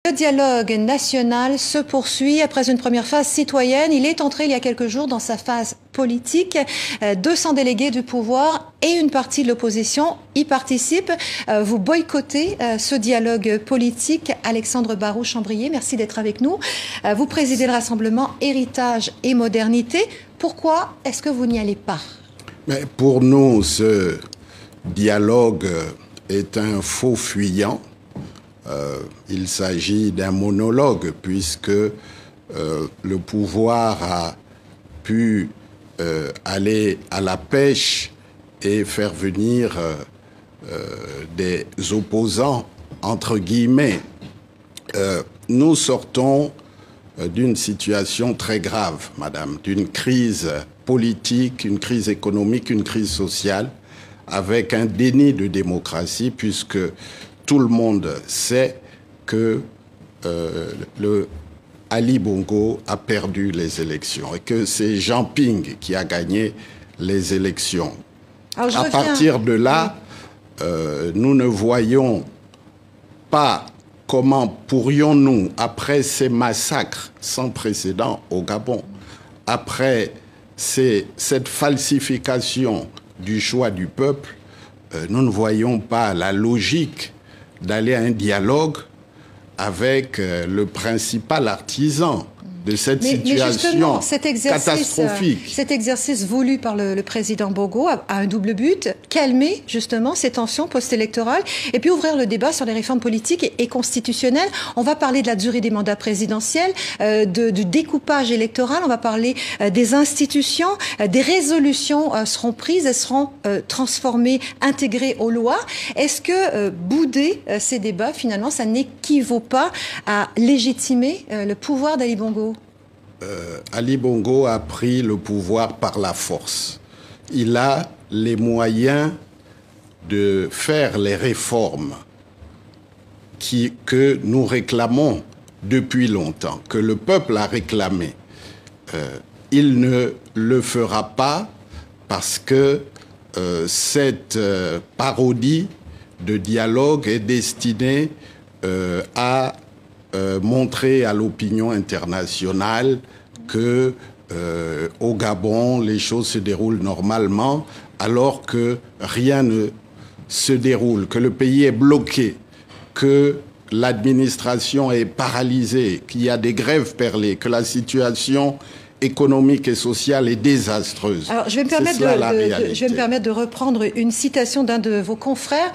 Le dialogue national se poursuit après une première phase citoyenne. Il est entré il y a quelques jours dans sa phase politique. 200 délégués du pouvoir et une partie de l'opposition y participent. Vous boycottez ce dialogue politique. Alexandre Barrou-Chambrier, merci d'être avec nous. Vous présidez le rassemblement Héritage et Modernité. Pourquoi est-ce que vous n'y allez pas? Mais pour nous, ce dialogue est un faux fuyant. Il s'agit d'un monologue puisque le pouvoir a pu aller à la pêche et faire venir des opposants, entre guillemets. Nous sortons d'une situation très grave, madame, d'une crise politique, une crise économique, une crise sociale, avec un déni de démocratie puisque tout le monde sait que Ali Bongo a perdu les élections et que c'est Jean Ping qui a gagné les élections. À partir de là, nous ne voyons pas comment pourrions-nous, après ces massacres sans précédent au Gabon, après cette falsification du choix du peuple, nous ne voyons pas la logique d'aller à un dialogue avec le principal artisan de cette situation catastrophique. Cet exercice voulu par le président Bongo a un double but: calmer justement ces tensions post-électorales et puis ouvrir le débat sur les réformes politiques et constitutionnelles. On va parler de la durée des mandats présidentiels, du découpage électoral, on va parler des institutions, des résolutions seront prises, elles seront transformées, intégrées aux lois. Est-ce que bouder ces débats, finalement, ça n'équivaut pas à légitimer le pouvoir d'Ali Bongo? Ali Bongo a pris le pouvoir par la force. Il a les moyens de faire les réformes que nous réclamons depuis longtemps, que le peuple a réclamé. Il ne le fera pas parce que cette parodie de dialogue est destinée à montrer à l'opinion internationale que au Gabon, les choses se déroulent normalement, alors que rien ne se déroule, que le pays est bloqué, que l'administration est paralysée, qu'il y a des grèves perlées, que la situation économique et sociale est désastreuse. Alors, je vais me permettre de reprendre une citation d'un de vos confrères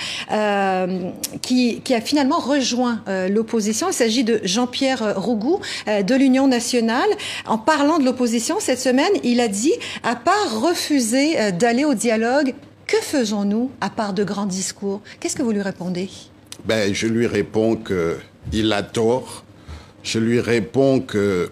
qui a finalement rejoint l'opposition. Il s'agit de Jean-Pierre Rougou de l'Union nationale. En parlant de l'opposition cette semaine, il a dit: à part refuser d'aller au dialogue, que faisons-nous à part de grands discours? Qu'est-ce que vous lui répondez? Je lui réponds qu'il a tort. Je lui réponds que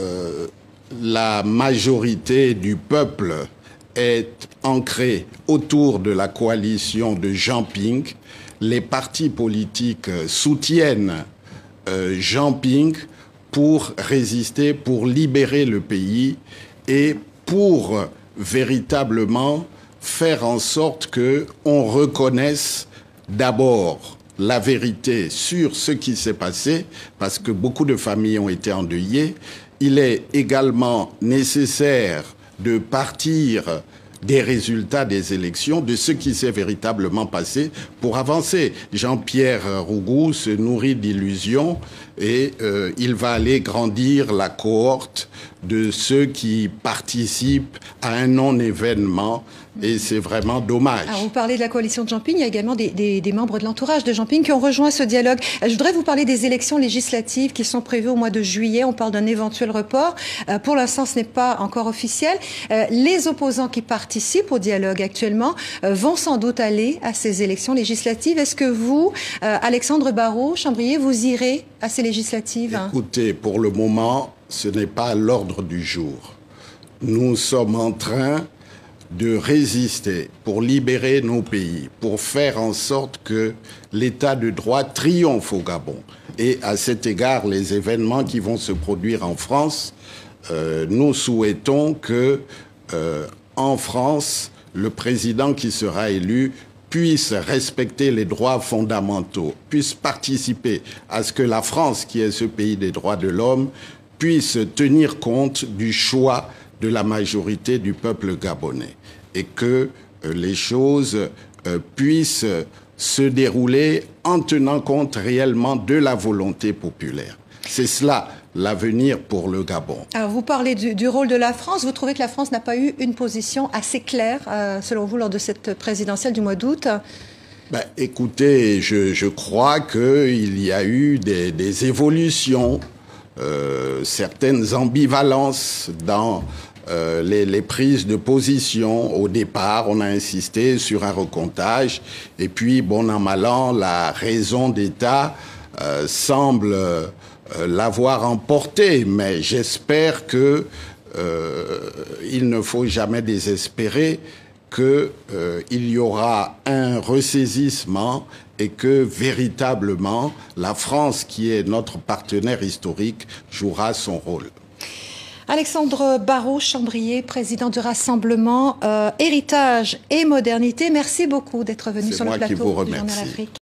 la majorité du peuple est ancrée autour de la coalition de Jean Ping. Les partis politiques soutiennent Jean Ping pour résister, pour libérer le pays et pour véritablement faire en sorte qu'on reconnaisse d'abord la vérité sur ce qui s'est passé, parce que beaucoup de familles ont été endeuillées. Il est également nécessaire de partir des résultats des élections, de ce qui s'est véritablement passé pour avancer. Jean-Pierre Rougou se nourrit d'illusions et il va aller grandir la cohorte de ceux qui participent à un non-événement. Et c'est vraiment dommage. Alors, vous parlez de la coalition de Jean Ping, il y a également des membres de l'entourage de Jean Ping qui ont rejoint ce dialogue. Je voudrais vous parler des élections législatives qui sont prévues au mois de juillet. On parle d'un éventuel report. Pour l'instant, ce n'est pas encore officiel. Les opposants qui participent au dialogue actuellement vont sans doute aller à ces élections législatives. Est-ce que vous, Alexandre Barrou-Chambrier, vous irez à ces législatives? Écoutez, pour le moment, ce n'est pas à l'ordre du jour. Nous sommes en train de résister pour libérer nos pays, pour faire en sorte que l'état de droit triomphe au Gabon. Et à cet égard, les événements qui vont se produire en France, nous souhaitons que, en France, le président qui sera élu puisse respecter les droits fondamentaux, puisse participer à ce que la France, qui est ce pays des droits de l'homme, puisse tenir compte du choix de la majorité du peuple gabonais et que les choses puissent se dérouler en tenant compte réellement de la volonté populaire. C'est cela l'avenir pour le Gabon. Alors vous parlez du rôle de la France. Vous trouvez que la France n'a pas eu une position assez claire, selon vous, lors de cette présidentielle du mois d'août? Écoutez, je crois qu'il y a eu des évolutions, certaines ambivalences dans les prises de position. Au départ, on a insisté sur un recomptage, et puis, bon an, mal an, la raison d'État semble l'avoir emporté. Mais j'espère que il ne faut jamais désespérer, qu'il y aura un ressaisissement et que véritablement la France, qui est notre partenaire historique, jouera son rôle. Alexandre Barraud-Chambrier, président du Rassemblement Héritage et Modernité, merci beaucoup d'être venu sur le plateau du Journal Afrique.